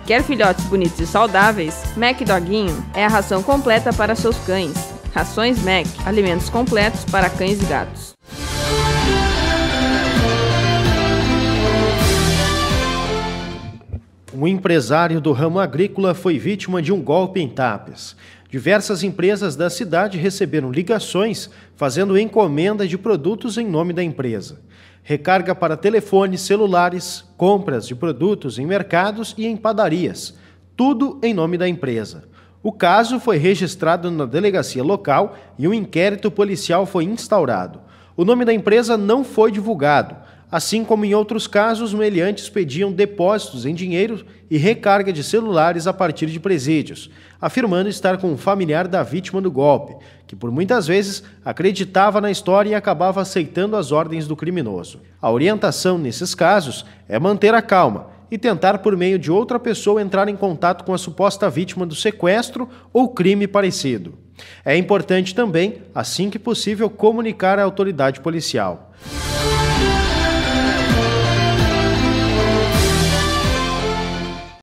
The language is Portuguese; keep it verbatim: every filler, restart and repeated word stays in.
Quer filhotes bonitos e saudáveis? Mac Doguinho é a ração completa para seus cães. Rações Mac, alimentos completos para cães e gatos. Um empresário do ramo agrícola foi vítima de um golpe em Tapes. Diversas empresas da cidade receberam ligações fazendo encomenda de produtos em nome da empresa. Recarga para telefones celulares, compras de produtos em mercados e em padarias. Tudo em nome da empresa. O caso foi registrado na delegacia local e um inquérito policial foi instaurado. O nome da empresa não foi divulgado. Assim como em outros casos, meliantes pediam depósitos em dinheiro e recarga de celulares a partir de presídios, afirmando estar com um familiar da vítima do golpe, que por muitas vezes acreditava na história e acabava aceitando as ordens do criminoso. A orientação nesses casos é manter a calma e tentar por meio de outra pessoa entrar em contato com a suposta vítima do sequestro ou crime parecido. É importante também, assim que possível, comunicar à autoridade policial.